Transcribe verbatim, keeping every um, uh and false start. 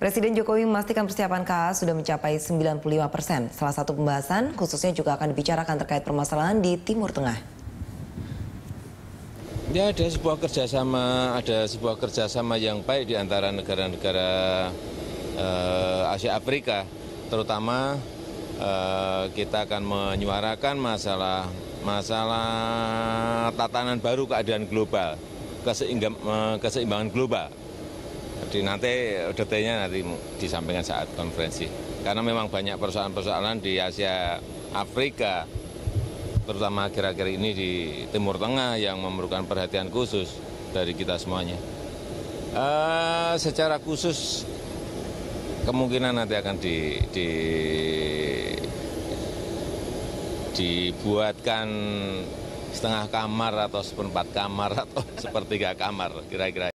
Presiden Jokowi memastikan persiapan K A sudah mencapai sembilan puluh lima persen. Salah satu pembahasan khususnya juga akan dibicarakan terkait permasalahan di Timur Tengah. Ya, ada sebuah kerjasama, ada sebuah kerjasama yang baik di antara negara-negara eh, Asia Afrika, terutama eh, kita akan menyuarakan masalah masalah tatanan baru keadaan global, keseimbangan, keseimbangan global. Jadi nanti detailnya nanti disampaikan saat konferensi. Karena memang banyak persoalan-persoalan di Asia Afrika, terutama akhir-akhir ini di Timur Tengah yang memerlukan perhatian khusus dari kita semuanya. Uh, secara khusus kemungkinan nanti akan di, di, dibuatkan setengah kamar atau seperempat kamar atau sepertiga kamar kira-kira.